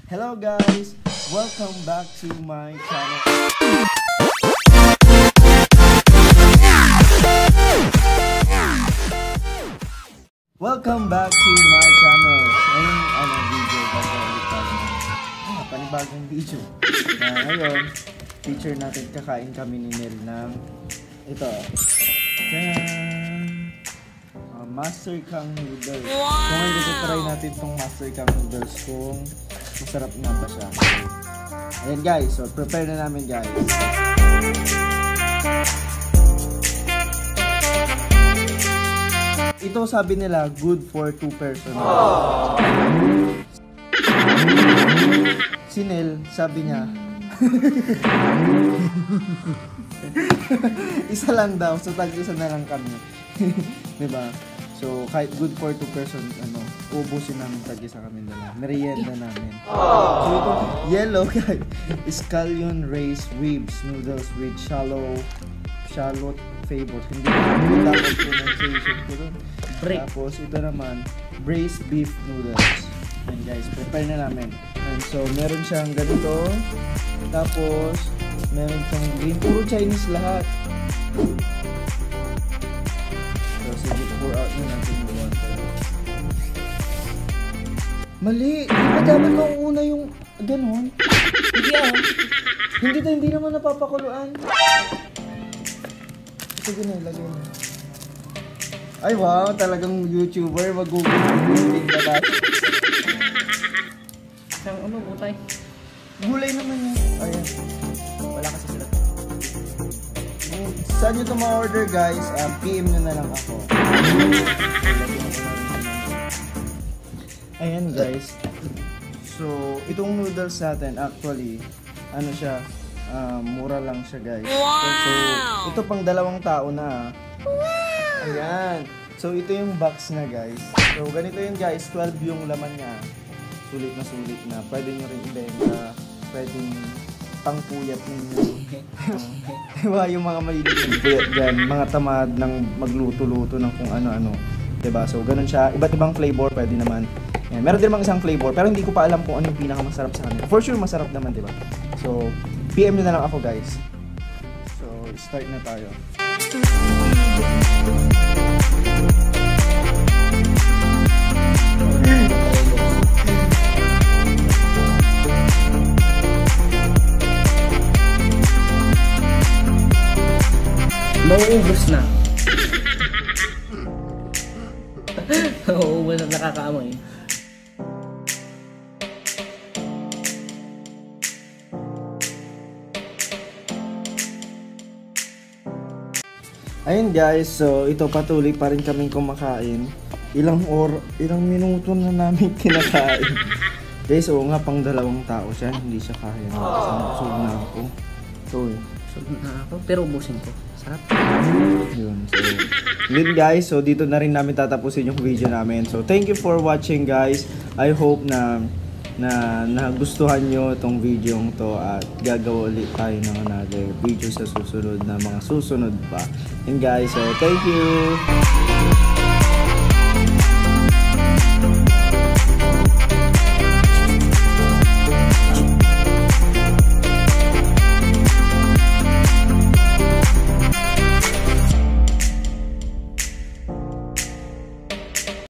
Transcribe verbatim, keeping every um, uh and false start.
Hello guys! Welcome back to my channel. Welcome back to my channel. Ngayong ano, video, gagawin tayo ng ah, panibagong video. Na ngayon, feature natin, kakain kami ni Nel ng ito. Tadaan! Uh, Master Kang Noodles. Wow! So ngayon gusto try natin itong Master Kang Noodles kung masarap nga ba siya. Ayan guys, so prepare na namin guys. Ito sabi nila good for two person. Si Nel, sabi niya isa lang daw, so tag-isa na lang kami. Diba? So kahit good for two person, ano, ubusin namin tag-isa kami nila. Merienda namin. So ito, yellow guys, scallion raised ribs noodles with shallow shallot favor. Hindi ko dapat pronunciation ko doon. Tapos ito naman, braised beef noodles. And guys, prepare na namin. And so meron siyang ganito. Tapos meron siyang green. Puro Chinese lahat. So sige, pour out na natin yung water. Mali! Di ba dapat mauuna yung ganon? Hindi ah. Hindi tayo, hindi naman napapakuluan. Sige na, lagay na. Ay wow, talagang YouTuber, mag-google yung batas. Isang ano, butay. Gulay naman yun. Ayan. Wala kasi sila. Saan nyo ito ma-order guys? Uh, P M nyo na lang ako. Ayan guys. So, itong noodles natin actually, ano siya, uh, mura lang siya guys. Wow! So, ito pang dalawang tao na. Wow! Ayan. So, ito yung box na guys. So, ganito yun guys. twelve yung laman niya. Sulit na sulit na. Pwede nyo rin ibenta. Pwedeng pangpuyat ninyo. Diba yung mga mahilig puyat dyan. Mga tamad ng magluto-luto ng kung ano-ano. Diba? So, ganun siya. Iba't ibang flavor. Pwede naman. Yan. Meron din mga isang flavor. Pero hindi ko pa alam kung ano yung pinakamasarap sa kanila. For sure, masarap naman, diba? So, P M nyo na lang ako guys. So, start na tayo. Mauubos na. Mauubos na, nakakaamoy. Ayun guys, so ito patuloy pa rin kaming kumakain. Ilang or, ilang minuto na namin kinakain. Guys, oo nga, pang dalawang tao siya, hindi siya kaya. Busog na ako. So, Busog na ako, pero ubusin ko. Sarap. Yun, so, yun guys, so dito na rin namin tatapusin yung video namin. So, thank you for watching guys. I hope na na nagustuhan nyo itong video to at gagawa ulit tayo ng another video sa susunod na mga susunod pa. And guys, so thank you!